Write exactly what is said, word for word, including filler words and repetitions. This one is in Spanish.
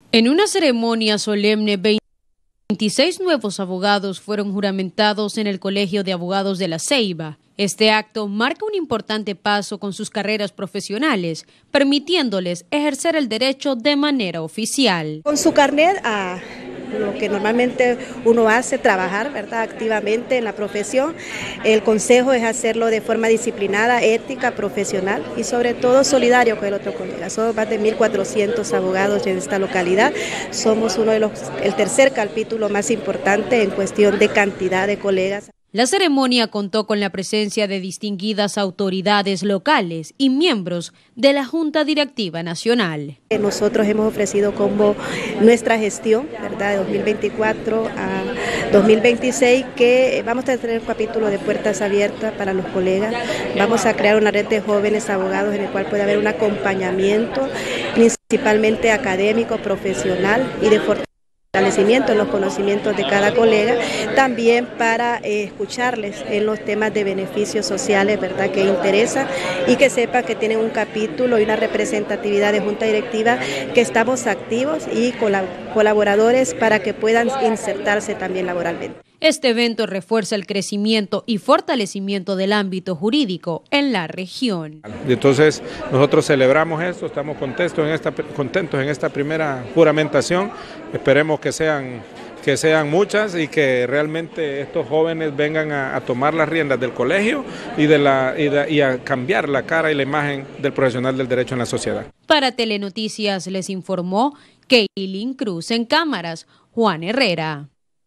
En una ceremonia solemne, veintiséis nuevos abogados fueron juramentados en el Colegio de Abogados de La Ceiba. Este acto marca un importante paso con sus carreras profesionales, permitiéndoles ejercer el derecho de manera oficial. Con su carnet a lo que normalmente uno hace, trabajar, ¿verdad?, activamente en la profesión. El consejo es hacerlo de forma disciplinada, ética, profesional y sobre todo solidario con el otro colega. Somos más de mil cuatrocientos abogados en esta localidad. Somos uno de los, el tercer capítulo más importante en cuestión de cantidad de colegas. La ceremonia contó con la presencia de distinguidas autoridades locales y miembros de la Junta Directiva Nacional. Nosotros hemos ofrecido como nuestra gestión, ¿verdad?, de dos mil veinticuatro a dos mil veintiséis, que vamos a tener un capítulo de puertas abiertas para los colegas. Vamos a crear una red de jóvenes abogados en el cual puede haber un acompañamiento, principalmente académico, profesional y de fortalecimiento fortalecimiento en los conocimientos de cada colega, también para eh, escucharles en los temas de beneficios sociales, ¿verdad?, que interesa, y que sepan que tienen un capítulo y una representatividad de junta directiva, que estamos activos y colaboradores para que puedan insertarse también laboralmente. Este evento refuerza el crecimiento y fortalecimiento del ámbito jurídico en la región. Entonces nosotros celebramos esto, estamos contentos en esta, contentos en esta primera juramentación, esperemos que sean, que sean muchas y que realmente estos jóvenes vengan a, a tomar las riendas del colegio y, de la, y, de, y a cambiar la cara y la imagen del profesional del derecho en la sociedad. Para Telenoticias les informó Keilin Cruz, en cámaras Juan Herrera.